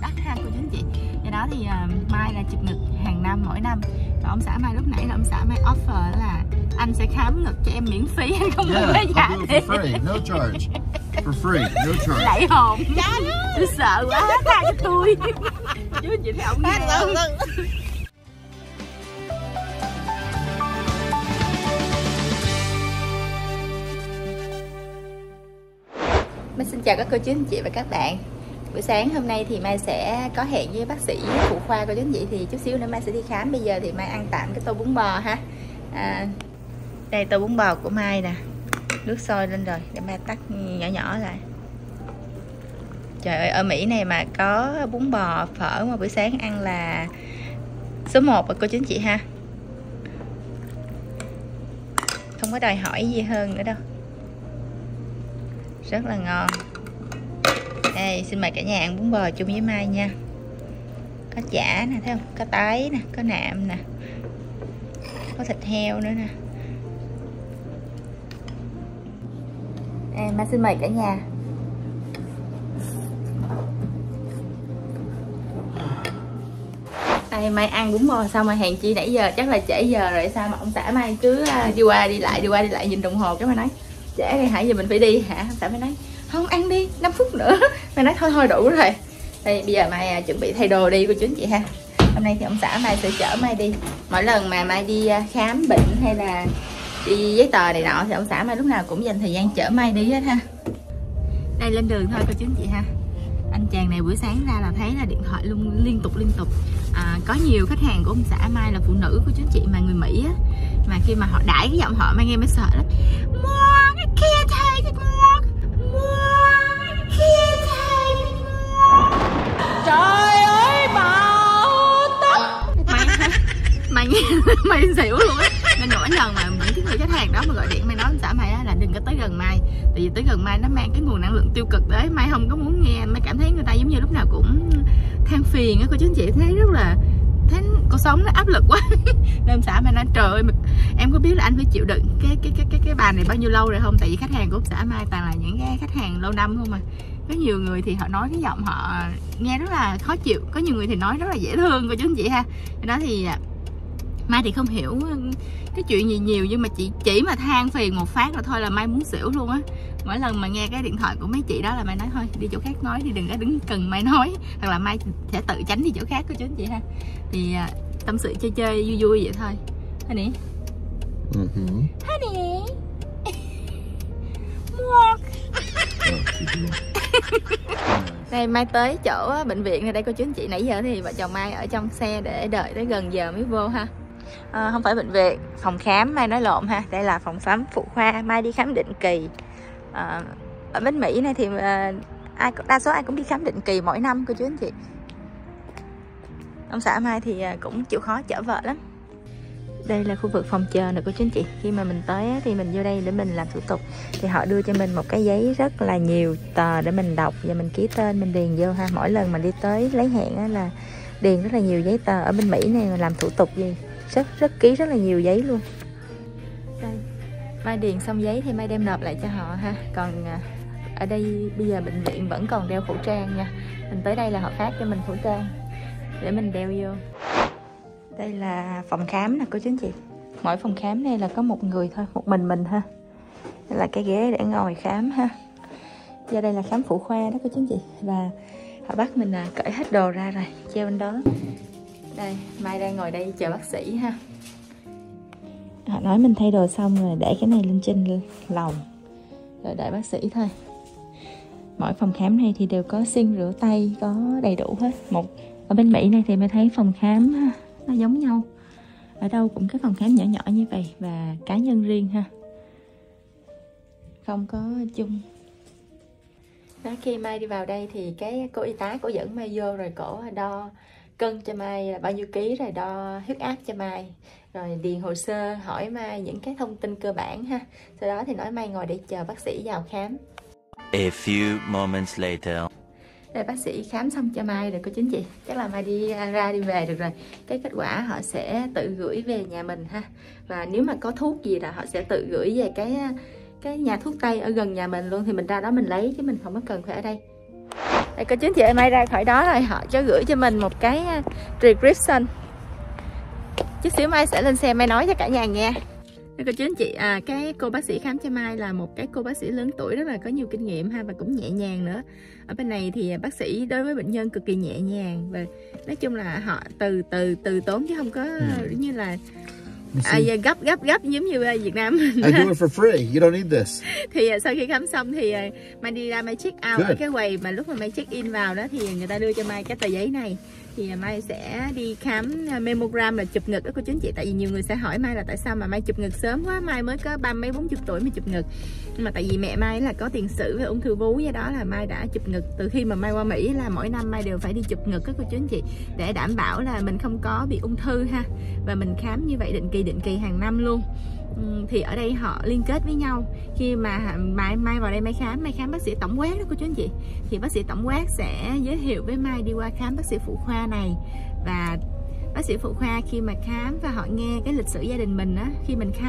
Bắc ha cô chú anh chị. Do đó thì Mai là chụp ngực hàng năm mỗi năm. Và ông xã Mai lúc nãy là ông xã Mai offer là anh sẽ khám ngực cho em miễn phí hay không cần lấy giá for free, no charge. For free, no charge. Lạy hồn. Tôi sợ quá, tha cho tôi. Chú anh chị thấy ông nghe không? Mai xin chào các cô chú anh chị và các bạn. Buổi sáng hôm nay thì Mai sẽ có hẹn với bác sĩ phụ khoa cô chú anh chị, thì chút xíu nữa Mai sẽ đi khám. Bây giờ thì Mai ăn tạm cái tô bún bò ha. Đây tô bún bò của Mai nè. Nước sôi lên rồi, để Mai tắt nhỏ nhỏ lại. Trời ơi, ở Mỹ này mà có bún bò, phở mà buổi sáng ăn là số 1 rồi cô chú anh chị ha. Không có đòi hỏi gì hơn nữa đâu. Rất là ngon. Đây, xin mời cả nhà ăn bún bò chung với Mai nha. Có chả nè, thấy không? Có tái nè, có nạm nè, có thịt heo nữa nè. Mai xin mời cả nhà. Đây, Mai ăn bún bò xong rồi, hèn chi nãy giờ chắc là trễ giờ rồi sao mà ông xã Mai cứ đi qua đi lại nhìn đồng hồ, cái Mai nói trễ rồi hả, giờ mình phải đi hả? Ông xã Mai nói không, ăn đi 5 phút nữa. Mai nói thôi đủ rồi. Đây bây giờ Mai chuẩn bị thay đồ đi cô chú anh chị ha. Hôm nay thì ông xã Mai sẽ chở Mai đi. Mỗi lần mà Mai đi khám bệnh hay là đi giấy tờ này nọ thì ông xã Mai lúc nào cũng dành thời gian chở Mai đi hết ha. Đây lên đường thôi cô chú anh chị ha. Anh chàng này buổi sáng ra là thấy là điện thoại luôn liên tục. Có nhiều khách hàng của ông xã Mai là phụ nữ của chú chị mà người Mỹ á, mà khi mà họ đãi cái giọng họ Mai nghe mới sợ lắm. More, I can't take it more. More, I can't take it more. Trời ơi bão táp. Mày nghe mày xỉu luôn á. Nên mỗi lần mà những cái người khách hàng đó mà gọi điện Mai nói ông xã Mai á là đừng có tới gần Mai, tại vì tới gần Mai nó mang cái nguồn năng lượng tiêu cực đấy, Mai không có muốn nghe. Mai cảm thấy người ta giống như lúc nào cũng than phiền á cô chú anh chị, thấy rất là thấy cuộc sống nó áp lực quá. Nên ông xã Mai nói trời ơi, em có biết là anh phải chịu đựng cái bàn này bao nhiêu lâu rồi không? Tại vì khách hàng của ông xã Mai toàn là những cái khách hàng lâu năm không mà. Có nhiều người thì họ nói cái giọng họ nghe rất là khó chịu, có nhiều người thì nói rất là dễ thương cô chú anh chị ha. Đó thì Mai thì không hiểu cái chuyện gì nhiều, nhưng mà chỉ mà than phiền một phát là thôi là Mai muốn xỉu luôn á. Mỗi lần mà nghe cái điện thoại của mấy chị đó là Mai nói thôi đi chỗ khác nói đi, đừng có đứng cần Mai nói, hoặc là Mai sẽ tự tránh đi chỗ khác cô chú anh chị ha. Thì tâm sự chơi vui vui vậy thôi. Honey. Honey. Đây Mai tới chỗ bệnh viện này đây cô chú anh chị. Nãy giờ thì vợ chồng Mai ở trong xe để đợi tới gần giờ mới vô ha. Không phải bệnh viện, phòng khám, Mai nói lộn ha. Đây là phòng khám phụ khoa, Mai đi khám định kỳ. Ở bên Mỹ này thì đa số ai cũng đi khám định kỳ mỗi năm cô chú anh chị. Ông xã Mai thì cũng chịu khó chở vợ lắm. Đây là khu vực phòng chờ nè cô chú anh chị. Khi mà mình tới thì mình vô đây để mình làm thủ tục. Thì họ đưa cho mình một cái giấy rất là nhiều tờ để mình đọc và mình ký tên, mình điền vô ha. Mỗi lần mà đi tới lấy hẹn là điền rất là nhiều giấy tờ. Ở bên Mỹ này mà làm thủ tục gì rất ký rất là nhiều giấy luôn. Đây, Mai điền xong giấy thì Mai đem nộp lại cho họ ha. Còn ở đây bây giờ bệnh viện vẫn còn đeo khẩu trang nha. Mình tới đây là họ phát cho mình khẩu trang để mình đeo vô. Đây là phòng khám nè cô chú anh chị. Mỗi phòng khám này là có một người thôi, một mình ha. Đây là cái ghế để ngồi khám ha. Giờ đây là khám phụ khoa đó cô chú anh chị. Và họ bắt mình cởi hết đồ ra rồi, treo bên đó. Đây, Mai đang ngồi đây chờ bác sĩ ha. Họ nói mình thay đồ xong rồi để cái này lên trên lầu rồi đợi bác sĩ thôi. Mỗi phòng khám này thì đều có sink rửa tay, có đầy đủ hết. Ở bên Mỹ này thì Mai thấy phòng khám nó giống nhau, ở đâu cũng cái phòng khám nhỏ nhỏ như vậy và cá nhân riêng ha, không có chung. Đó, khi Mai đi vào đây thì cái cô y tá cổ dẫn Mai vô rồi cổ đo cân cho Mai là bao nhiêu ký, rồi đo huyết áp cho Mai, rồi điền hồ sơ hỏi Mai những cái thông tin cơ bản ha. Sau đó thì nói Mai ngồi để chờ bác sĩ vào khám. A few moments later. Đây bác sĩ khám xong cho Mai rồi cô chú anh chị. Chắc là Mai đi về được rồi. Cái kết quả họ sẽ tự gửi về nhà mình ha. Và nếu mà có thuốc gì là họ sẽ tự gửi về cái nhà thuốc tây ở gần nhà mình luôn, thì mình ra đó mình lấy chứ mình không có cần phải ở đây. Đây cô chú anh chị ơi, Mai ra khỏi đó rồi họ cho gửi cho mình một cái prescription. Chút xíu Mai sẽ lên xe Mai nói cho cả nhà nghe. Đây cô chú anh chị, cái cô bác sĩ khám cho Mai là một cái cô bác sĩ lớn tuổi rất là có nhiều kinh nghiệm ha, và cũng nhẹ nhàng nữa. Ở bên này thì bác sĩ đối với bệnh nhân cực kỳ nhẹ nhàng, và nói chung là họ từ tốn chứ không có như là gấp giống như Việt Nam. I do it for free. You don't need this. Thì sau khi khám xong thì Mai đi ra Mai check out ở cái quầy mà lúc mà Mai check in vào đó thì người ta đưa cho Mai cái tờ giấy này. Thì Mai sẽ đi khám mammogram là chụp ngực đó cô chú anh chị. Tại vì nhiều người sẽ hỏi Mai là tại sao mà Mai chụp ngực sớm quá, Mai mới có 30 40 tuổi mới chụp ngực. Nhưng mà tại vì mẹ Mai là có tiền sử về ung thư vú, do đó là Mai đã chụp ngực từ khi mà Mai qua Mỹ, là mỗi năm Mai đều phải đi chụp ngực đó cô chú anh chị, để đảm bảo là mình không có bị ung thư ha. Và mình khám như vậy định kỳ hàng năm luôn. Thì ở đây họ liên kết với nhau. Khi mà Mai vào đây Mai khám bác sĩ tổng quát đó cô chú anh chị, thì bác sĩ tổng quát sẽ giới thiệu với Mai đi qua khám bác sĩ phụ khoa này. Và bác sĩ phụ khoa khi mà khám và họ nghe cái lịch sử gia đình mình á,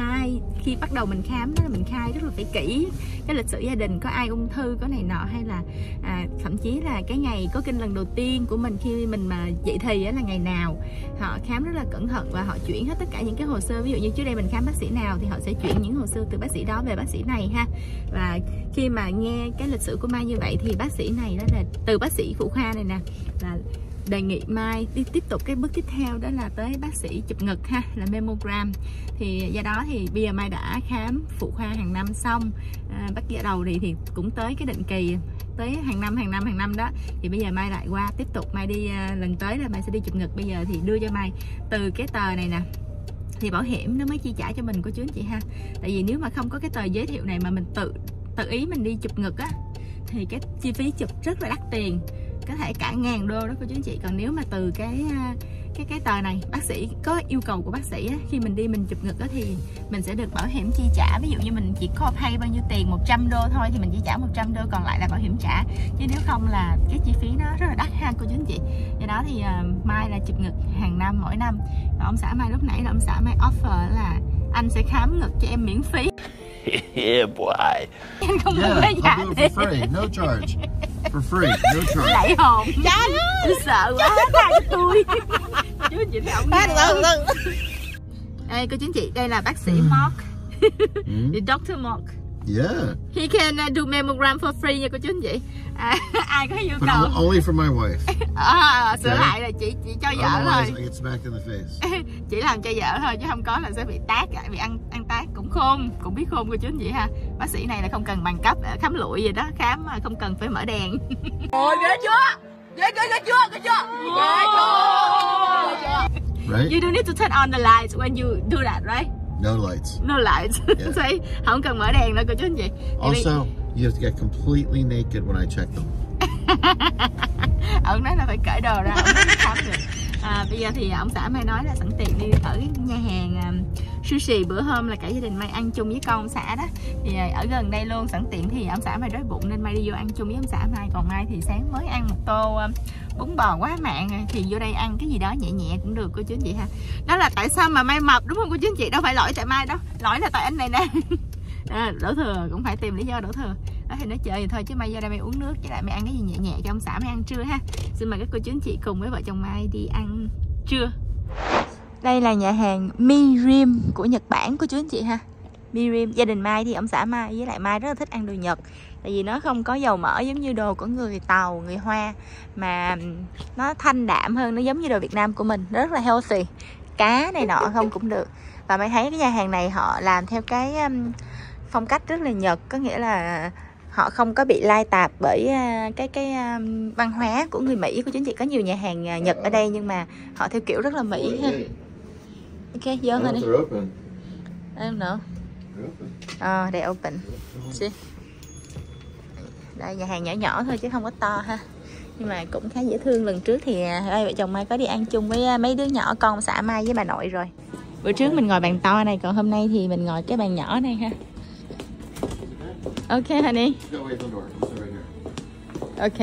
khi bắt đầu mình khám đó là mình khai rất là phải kỹ cái lịch sử gia đình, có ai ung thư, có này nọ, hay là thậm chí là cái ngày có kinh lần đầu tiên của mình khi mình mà dậy thì á là ngày nào. Họ khám rất là cẩn thận và họ chuyển hết tất cả những cái hồ sơ, ví dụ như trước đây mình khám bác sĩ nào thì họ sẽ chuyển những hồ sơ từ bác sĩ đó về bác sĩ này ha. Và khi mà nghe cái lịch sử của Mai như vậy thì bác sĩ này đó là từ bác sĩ phụ khoa này nè là đề nghị Mai đi tiếp tục cái bước tiếp theo, đó là tới bác sĩ chụp ngực ha, là mammogram. Thì do đó thì bây giờ Mai đã khám phụ khoa hàng năm xong, bác sĩ đầu thì cũng tới cái định kỳ tới hàng năm đó, thì bây giờ Mai lại qua tiếp tục Mai đi lần tới là Mai sẽ đi chụp ngực. Bây giờ thì đưa cho Mai từ cái tờ này nè thì bảo hiểm nó mới chi trả cho mình cô chú anh chị ha. Tại vì nếu mà không có cái tờ giới thiệu này mà mình tự ý mình đi chụp ngực á thì cái chi phí chụp rất là đắt tiền, có thể cả $1000 đó cô chú anh chị. Còn nếu mà từ cái tờ này bác sĩ có yêu cầu của bác sĩ á, khi mình đi mình chụp ngực đó thì mình sẽ được bảo hiểm chi trả. Ví dụ như mình chỉ có pay bao nhiêu tiền, $100 thôi thì mình chỉ trả $100, còn lại là bảo hiểm trả, chứ nếu không là cái chi phí nó rất là đắt ha cô chú anh chị. Do đó thì Mai là chụp ngực hàng năm mỗi năm. Và ông xã Mai lúc nãy là ông xã Mai offer là anh sẽ khám ngực cho em miễn phí. Yeah boy. Anh không Yeah, muốn lấy giá I'll do it for free. No charge. For free. No charge. Lạy hồn. Tôi sợ quá, tha cho tôi. Chú anh chị thấy ông nghe. Đây cô chú anh chị, đây là bác sĩ Mark. Dr. Mark. Yeah. He can do mammogram for free nha cô chú anh chị. Ai có yêu But cầu only for my wife. sửa lại là chị cho vợ thôi. Otherwise, I get smacked in the face. Chỉ làm cho vợ thôi chứ không có là sẽ bị tát, bị ăn tát. Cũng khôn, cũng biết khôn cô chú anh chị ha. Bác sĩ này là không cần bằng cấp khám lụi gì đó, khám mà không cần phải mở đèn. Ôi ghê chưa? Ghê chưa? Right? You don't need to turn on the lights when you do that, right? No lights. No lights. Yeah. Thấy không cần mở đèn đâu cô chú anh chị. Also, you have to get completely naked when I check them. Ông nói là phải cởi đồ ra ông mới khám được. Bây giờ thì ông xã Mai nói là sẵn tiện đi ở cái nhà hàng sushi bữa hôm là cả gia đình Mai ăn chung với con ông xã đó, thì ở gần đây luôn, sẵn tiện thì ông xã Mai đói bụng nên Mai đi vô ăn chung với ông xã Mai. Còn Mai thì sáng mới ăn một tô bún bò quá mạn rồi, thì vô đây ăn cái gì đó nhẹ nhẹ cũng được cô chú anh chị ha. Đó là tại sao mà Mai mập đúng không cô chú anh chị, đâu phải lỗi tại Mai đâu, lỗi là tại anh này nè. Đổ thừa cũng phải tìm lý do đổ thừa đó, thì nói chơi vậy thôi chứ Mai vô đây Mai uống nước với lại Mai ăn cái gì nhẹ nhẹ cho ông xã Mai ăn trưa ha. Xin mời các cô chú anh chị cùng với vợ chồng Mai đi ăn trưa. Đây là nhà hàng Mirim của Nhật Bản cô chú anh chị ha. Mirim, gia đình Mai thì ông xã Mai với lại Mai rất là thích ăn đồ Nhật, tại vì nó không có dầu mỡ giống như đồ của người Tàu, người Hoa, mà nó thanh đạm hơn, nó giống như đồ Việt Nam của mình, rất là healthy. Cá này nọ không cũng được. Và Mai thấy cái nhà hàng này họ làm theo cái phong cách rất là Nhật, có nghĩa là họ không có bị lai tạp bởi cái văn hóa của người Mỹ của chúng chị. Có nhiều nhà hàng Nhật ở đây nhưng mà họ theo kiểu rất là Mỹ ha. Ok, vô thôi đi. I don't know. They open. See? Đây nhà hàng nhỏ nhỏ thôi chứ không có to ha. Nhưng mà cũng khá dễ thương. Lần trước thì hai vợ chồng Mai có đi ăn chung với mấy đứa nhỏ, con xã Mai với bà nội rồi. Bữa trước mình ngồi bàn to này, còn hôm nay thì mình ngồi cái bàn nhỏ này ha. Ok honey. Ok.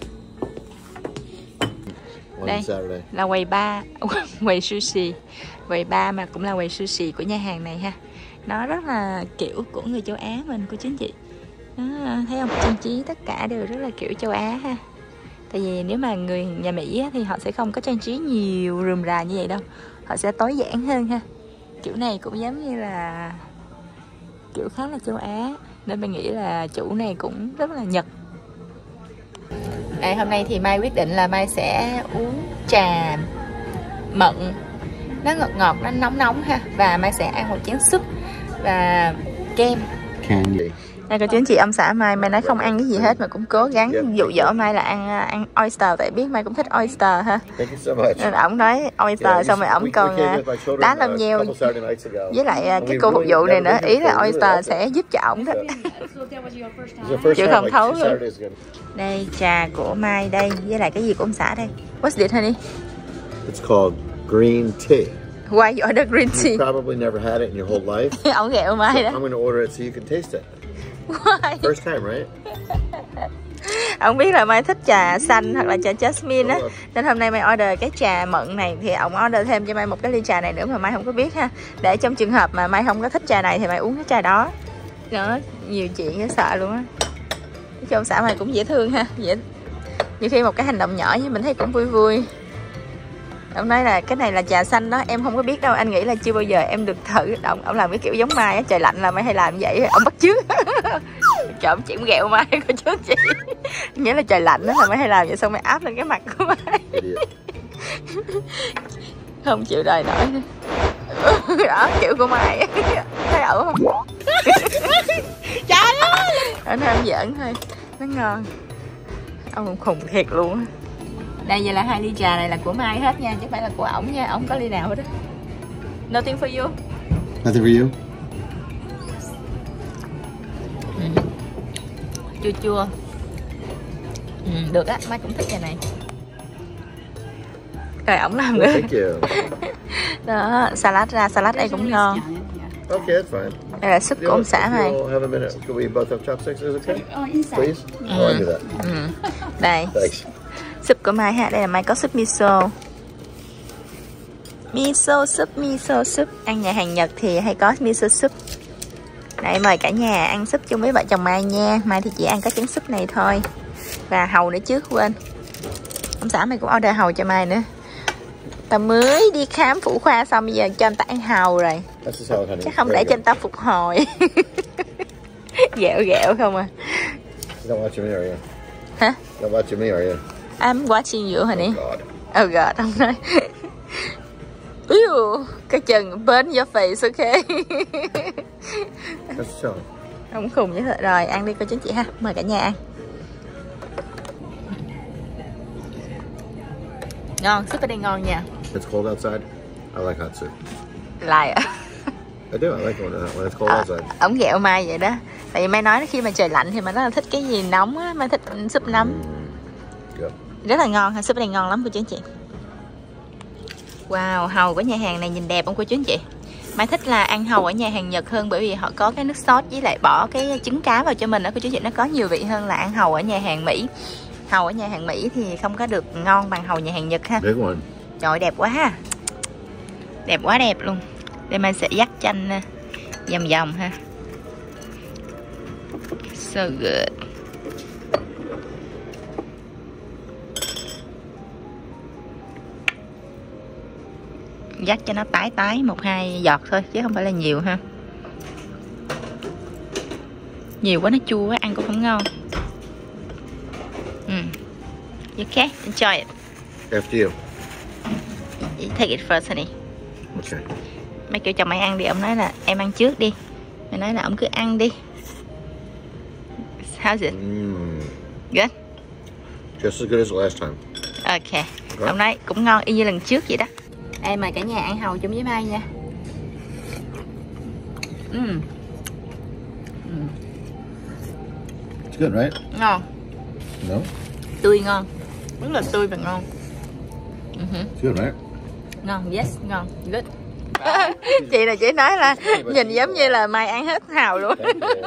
Đây là quầy bar, quầy sushi. Quầy bar mà cũng là quầy sushi của nhà hàng này ha. Nó rất là kiểu của người châu Á mình cô chú anh chị. Nó thấy không, trang trí tất cả đều rất là kiểu châu Á ha. Tại vì nếu mà người nhà Mỹ á, thì họ sẽ không có trang trí nhiều rườm rà như vậy đâu. Họ sẽ tối giản hơn ha. Kiểu này cũng giống như là kiểu khá là châu Á, nên mình nghĩ là chủ này cũng rất là Nhật. Hôm nay thì Mai quyết định là Mai sẽ uống trà mận. Nó ngọt ngọt, nó nóng nóng ha. Và Mai sẽ ăn một chén súp và kem. Candy. Đây cô chú anh chị, ông xã Mai nói không ăn cái gì hết mà cũng cố gắng dụ dỗ Mai là ăn oyster, tại biết Mai cũng thích oyster ha. Nên ổng nói oyster, xong rồi ổng còn đá lông nheo với lại cái cô phục vụ này nữa, ý là oyster sẽ giúp cho ổng đó. Chịu không thấu luôn. Đây trà của Mai đây, với lại cái gì của ông xã đây. What's it, honey? It's called green tea. Why you order green tea? You probably never had it in your whole life. Ổng ghẹo Mai đó. I'm going to order it so you can taste it. Why? First time, right? Ông biết là Mai thích trà xanh hoặc là trà jasmine á, nên hôm nay Mai order cái trà mận này, thì ông order thêm cho Mai một cái ly trà này nữa mà Mai không có biết ha, để trong trường hợp mà Mai không có thích trà này thì Mai uống cái trà đó. Đó, nhiều chuyện dễ sợ luôn á. Cho ông xã Mai cũng dễ thương ha, dễ. Nhiều khi một cái hành động nhỏ với mình thấy cũng vui vui. Ông nói là cái này là trà xanh đó, em không có biết đâu, anh nghĩ là chưa bao giờ em được thử. Ông làm cái kiểu giống Mai á, trời lạnh là Mai hay làm vậy, ông bắt chước. Trộm chỉ ghẹo Mai cô chú chị. Nghĩa là trời lạnh đó là Mai hay làm vậy, xong Mai áp lên cái mặt của Mai. Không chịu đời nổi. Đó, kiểu của Mai. Thấy ẩu không? Trời ơi! Ở nó em giỡn thôi, nó ngon. Ông khùng thiệt luôn á. Đây vậy là 2 ly trà này là của Mai hết nha, chứ không phải là của ổng nha, ổng có ly nào hết đó. Nothing for you. Nothing for you? Chua chua. Được á, Mai cũng thích trà này. Rồi ổng làm nữa. Thank you. Đó, salad ra, salad đây cũng ngon. Okay, that's fine. Đây là súp của ông xã Mai. Have a minute. Can we both have chopsticks? Is it okay? Please? I do that. Đây. Thanks. Súp của Mai ha, đây là Mai có súp miso. Miso súp. Ăn nhà hàng Nhật thì hay có miso súp. Đây, mời cả nhà ăn súp chung với vợ chồng Mai nha. Mai thì chỉ ăn có chén súp này thôi. Và hàu nữa chứ, quên. Ông xã Mai cũng order hàu cho Mai nữa. Tao mới đi khám phụ khoa xong bây giờ cho anh ta ăn hàu rồi. Chắc không để cho anh ta phục hồi. Ghẹo không à. You don't watch me, are you? Hả? You don't watch me, are you? I'm watching you, honey. Oh God. Oh God, ông nói. Cái chân burn your face, okay. That's so. Ông khùng vậy thôi. Rồi, ăn đi cô chú chị ha. Mời cả nhà ăn. Ngon, súp ở đây ngon nha. It's cold outside. I like hot soup. Lại à? I do. I like when it's cold outside. Ổng ghẹo Mai vậy đó. Tại vì Mai nói khi mà trời lạnh thì Mai rất là thích cái gì nóng á. Mai thích súp nóng. Yep. Rất là ngon ha. Súp ở đây ngon lắm cô chú anh chị. Wow, hàu của nhà hàng này nhìn đẹp không cô chú anh chị? Mai thích là ăn hàu ở nhà hàng Nhật hơn, bởi vì họ có cái nước sốt với lại bỏ cái trứng cá vào cho mình đó cô chú chị. Nó có nhiều vị hơn là ăn hàu ở nhà hàng Mỹ. Hàu ở nhà hàng Mỹ thì không có được ngon bằng hàu nhà hàng Nhật ha. Big one. Trời ơi, đẹp quá ha. Đẹp quá đẹp luôn. Đây Mai sẽ dắt chanh vòng vòng ha. So good. Dắt cho nó tái 1-2 giọt thôi chứ không phải là nhiều ha. Nhiều quá nó chua quá, ăn cũng không ngon. Okay, enjoy it. After you. You take it first, honey. Okay. Mấy kêu chồng mày ăn đi, ông nói là em ăn trước đi. Mày nói là ông cứ ăn đi. How's it? Good? Just as good as the last time. Okay. Ông nói cũng ngon y như lần trước vậy đó. Đây mời cả nhà ăn hàu chung với Mai nha. It's good, right? Ngon. No? Tươi ngon. Rất là tươi và ngon. It's good, right? Ngon, yes, ngon, good. Chị là chỉ nói là nhìn giống như là Mai ăn hết hàu luôn.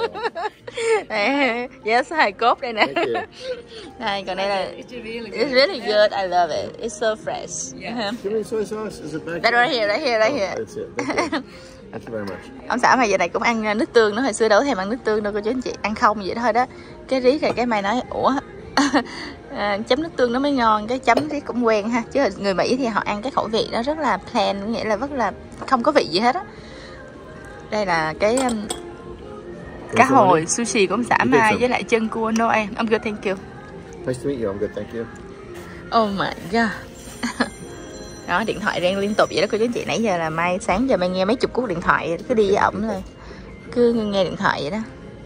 Yes, hài cốt đây nè. Đây, còn đây là it's really good, I love it. It's so fresh. Give me soy sauce. Is it back Right here. That's it. Thank you. Thank you very much. Ông xã Mai giờ này cũng ăn nước tương nữa, hồi xưa đâu thèm ăn nước tương đâu cô chú anh chị, ăn không vậy thôi đó. Cái riết rồi cái Mai nói ủa Chấm nước tương nó mới ngon, cái chấm thì cũng quen ha. Chứ người Mỹ thì họ ăn cái khẩu vị nó rất là plain, nghĩa là rất là không có vị gì hết á. Đây là cái cá hồi sushi của ông xã Mai với lại chân cua. No em, I'm good, thank you. Nice to meet you. I'm good, thank you. Oh my god. Đó, điện thoại reng liên tục vậy đó cô chú anh chị. Nãy giờ là Mai, sáng giờ Mai nghe mấy chục cuộc điện thoại, cứ đi với ổng rồi cứ nghe điện thoại vậy đó.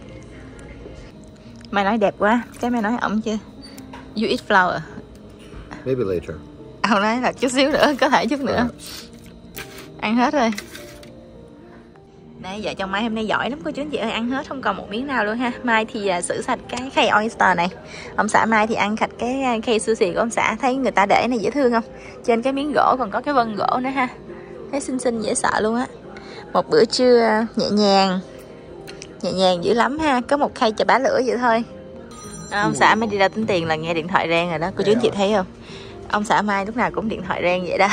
Mai nói đẹp quá, cái Mai nói ổng chưa? You eat flower. Maybe later. Ông nói là chút xíu nữa, có thể chút nữa. Ăn hết rồi. Đây, vợ chồng Mai hôm nay giỏi lắm cô chú anh chị ơi, ăn hết không còn một miếng nào luôn ha. Mai thì xử sạch cái khay oyster này. Ông xã Mai thì ăn sạch cái khay sushi của ông xã. Thấy người ta để này dễ thương không? Trên cái miếng gỗ còn có cái vân gỗ nữa ha. Thấy xinh xinh dễ sợ luôn á. Một bữa trưa nhẹ nhàng dữ lắm ha. Có một khay chà bá lửa vậy thôi. Ông xã Mai đi ra tính tiền là nghe điện thoại reng rồi đó. Cô chú anh chị thấy không? Ông xã Mai lúc nào cũng điện thoại reng vậy đó.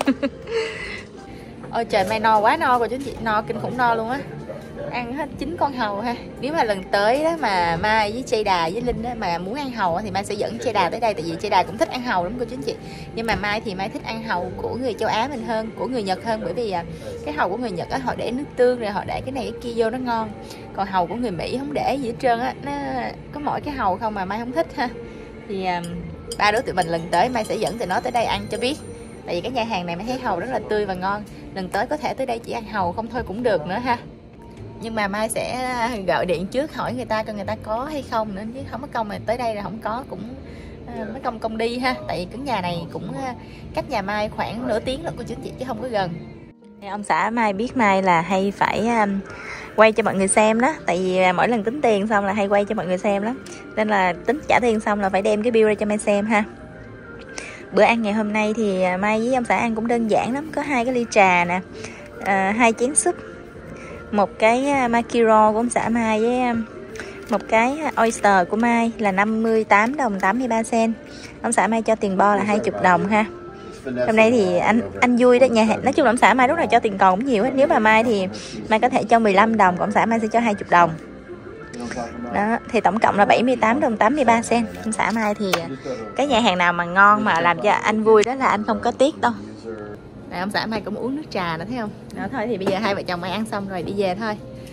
Ôi trời, Mai no quá no rồi chú anh chị, no kinh khủng no luôn á. Ăn hết 9 con hàu ha. Nếu mà lần tới đó mà Mai với Jada với Linh đó mà muốn ăn hàu thì Mai sẽ dẫn Jada tới đây. Tại vì Jada cũng thích ăn hàu lắm cô chú anh chị. Nhưng mà Mai thì Mai thích ăn hàu của người châu Á mình hơn, của người Nhật hơn. Bởi vì cái hàu của người Nhật á, họ để nước tương rồi họ để cái này cái kia vô nó ngon. Còn hàu của người Mỹ không để gì hết trơn á. Nó có mỗi cái hàu không mà Mai không thích ha. Thì ba đứa tụi mình lần tới Mai sẽ dẫn tụi nó tới đây ăn cho biết. Tại vì cái nhà hàng này Mai thấy hàu rất là tươi và ngon. Lần tới có thể tới đây chỉ ăn hàu không thôi cũng được nữa ha. Nhưng mà Mai sẽ gọi điện trước hỏi người ta coi người ta có hay không nữa. Chứ không có công mà tới đây là không có cũng mới công đi ha. Tại vì cái nhà này cũng cách nhà Mai khoảng nửa tiếng lận cô chú chị chứ không có gần. Ông xã Mai biết Mai là hay phải quay cho mọi người xem đó. Tại vì mỗi lần tính tiền xong là hay quay cho mọi người xem lắm. Nên là tính trả tiền xong là phải đem cái bill ra cho Mai xem ha. Bữa ăn ngày hôm nay thì Mai với ông xã ăn cũng đơn giản lắm. Có 2 cái ly trà nè, 2 chén súp, một cái makiro của ông xã Mai với một cái oyster của Mai là 58 đồng 83 cent. Ông xã Mai cho tiền bo là 20 đồng ha. Hôm nay thì anh vui đó nhà. Nói chung là ông xã Mai lúc nào cho tiền còn cũng nhiều hết. Nếu mà Mai thì Mai có thể cho 15 đồng, còn ông xã Mai sẽ cho 20 đồng. Đó, thì tổng cộng là 78 đồng 83 cent. Ông xã Mai thì cái nhà hàng nào mà ngon mà làm cho anh vui đó là anh không có tiếc đâu. Này, ông xã Mai cũng uống nước trà nữa thấy không? Đó, thôi thì bây giờ hai vợ chồng Mai ăn xong rồi đi về thôi.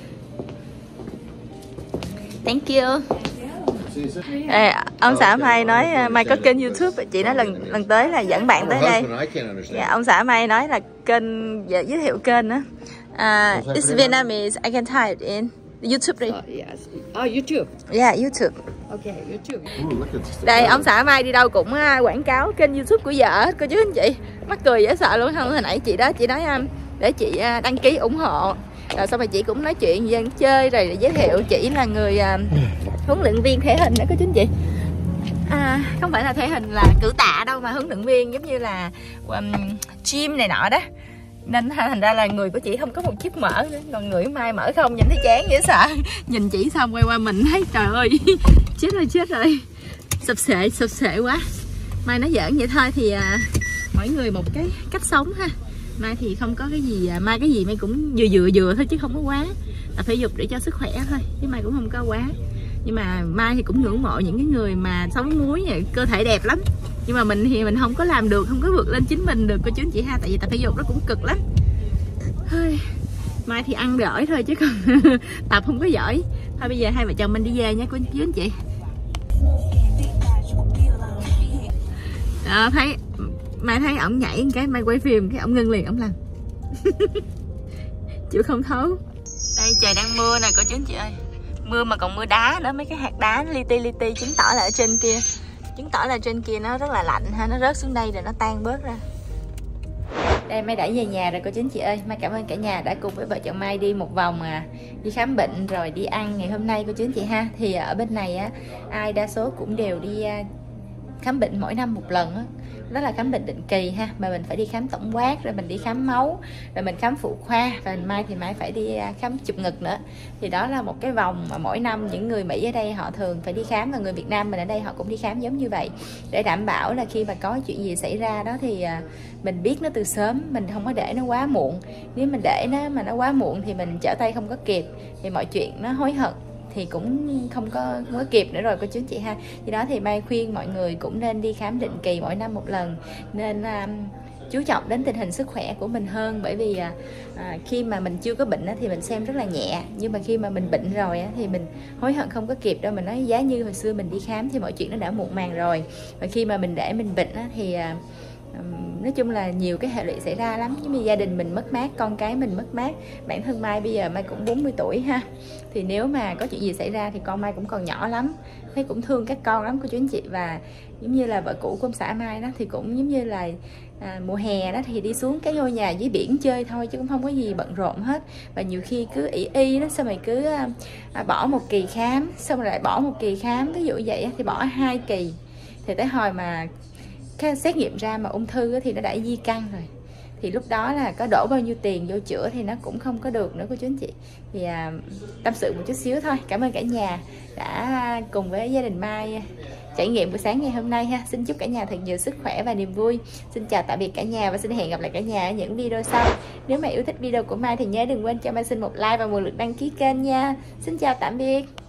Thank you. Ông xã Mai nói Mai có kênh YouTube, chị nói lần tới là dẫn bạn tới đây. Ông xã Mai nói là kênh giới thiệu kênh đó. It's Vietnamese, I can type it in. YouTube đi. Yes. Oh, YouTube. Yeah, YouTube. Okay, YouTube. Đây, ông xã Mai đi đâu cũng quảng cáo kênh YouTube của vợ hết cô chú anh chị. Mắc cười dễ sợ luôn không? Hồi nãy chị đó, chị nói để chị đăng ký ủng hộ. Rồi xong rồi chị cũng nói chuyện dân chơi rồi giới thiệu chị là người huấn luyện viên thể hình đó cô chú anh chị. Không phải là thể hình là cử tạ đâu mà huấn luyện viên giống như là gym này nọ đó. Nên thành ra là người của chị không có một chiếc mỡ nữa. Còn người Mai mỡ không, nhìn thấy chán dễ sợ. Nhìn chị xong quay qua mình thấy trời ơi chết rồi. Sập sệ quá. Mai nói giỡn vậy thôi thì mỗi người một cái cách sống ha. Mai thì không có cái gì, Mai cái gì Mai cũng vừa thôi chứ không có quá. Tập thể dục để cho sức khỏe thôi chứ Mai cũng không có quá. Nhưng mà Mai thì cũng ngưỡng mộ những cái người mà sống múi này, cơ thể đẹp lắm. Nhưng mà mình thì mình không có làm được, không có vượt lên chính mình được cô chú anh chị ha. Tại vì tập thể dục nó cũng cực lắm. Mai thì ăn giỏi thôi chứ còn tập không có giỏi. Thôi bây giờ hai vợ chồng mình đi về nha cô chú anh chị. Đó, thấy Mai thấy ổng nhảy cái Mai quay phim cái ổng ngưng liền, ổng làm chịu không thấu. Đây trời đang mưa nè cô chú anh chị ơi. Mưa mà còn mưa đá nữa, mấy cái hạt đá li ti chứng tỏ là ở trên kia. Chứng tỏ là trên kia nó rất là lạnh ha, nó rớt xuống đây rồi nó tan bớt ra. Đây Mai đã về nhà rồi cô chú anh chị ơi. Mai cảm ơn cả nhà đã cùng với vợ chồng Mai đi một vòng đi khám bệnh rồi đi ăn ngày hôm nay cô chú anh chị ha. Thì ở bên này á, ai đa số cũng đều đi khám bệnh mỗi năm một lần á. Đó là khám bệnh định kỳ ha, mà mình phải đi khám tổng quát, rồi mình đi khám máu, rồi mình khám phụ khoa, và Mai thì Mai phải đi khám chụp ngực nữa. Thì đó là một cái vòng mà mỗi năm những người Mỹ ở đây họ thường phải đi khám, và người Việt Nam mình ở đây họ cũng đi khám giống như vậy, để đảm bảo là khi mà có chuyện gì xảy ra đó thì mình biết nó từ sớm, mình không có để nó quá muộn. Nếu mình để nó mà nó quá muộn thì mình trở tay không có kịp, thì mọi chuyện nó hối hận thì cũng không có kịp nữa rồi cô chú anh chị ha. Thì đó thì Mai khuyên mọi người cũng nên đi khám định kỳ mỗi năm một lần, nên chú trọng đến tình hình sức khỏe của mình hơn. Bởi vì khi mà mình chưa có bệnh thì mình xem rất là nhẹ, nhưng mà khi mà mình bệnh rồi thì mình hối hận không có kịp đâu. Mình nói giá như hồi xưa mình đi khám thì mọi chuyện nó đã muộn màng rồi, và khi mà mình để mình bệnh thì nói chung là nhiều cái hệ lụy xảy ra lắm. Giống như gia đình mình mất mát, con cái mình mất mát, bản thân Mai bây giờ Mai cũng 40 tuổi ha, thì nếu mà có chuyện gì xảy ra thì con Mai cũng còn nhỏ lắm, thấy cũng thương các con lắm cô chú anh chị. Và giống như là vợ cũ của ông xã Mai đó thì cũng giống như là mùa hè đó thì đi xuống cái ngôi nhà dưới biển chơi thôi, chứ cũng không có gì bận rộn hết. Và nhiều khi cứ y đó, sao mày cứ bỏ một kỳ khám, xong rồi lại bỏ một kỳ khám, ví dụ vậy thì bỏ 2 kỳ, thì tới hồi mà cái xét nghiệm ra mà ung thư thì nó đã di căn rồi, thì lúc đó là có đổ bao nhiêu tiền vô chữa thì nó cũng không có được nữa cô chú anh chị. Thì tâm sự một chút xíu thôi. Cảm ơn cả nhà đã cùng với gia đình Mai trải nghiệm buổi sáng ngày hôm nay ha. Xin chúc cả nhà thật nhiều sức khỏe và niềm vui. Xin chào tạm biệt cả nhà và xin hẹn gặp lại cả nhà ở những video sau. Nếu mà yêu thích video của Mai thì nhớ đừng quên cho Mai xin một like và một lượt đăng ký kênh nha. Xin chào tạm biệt.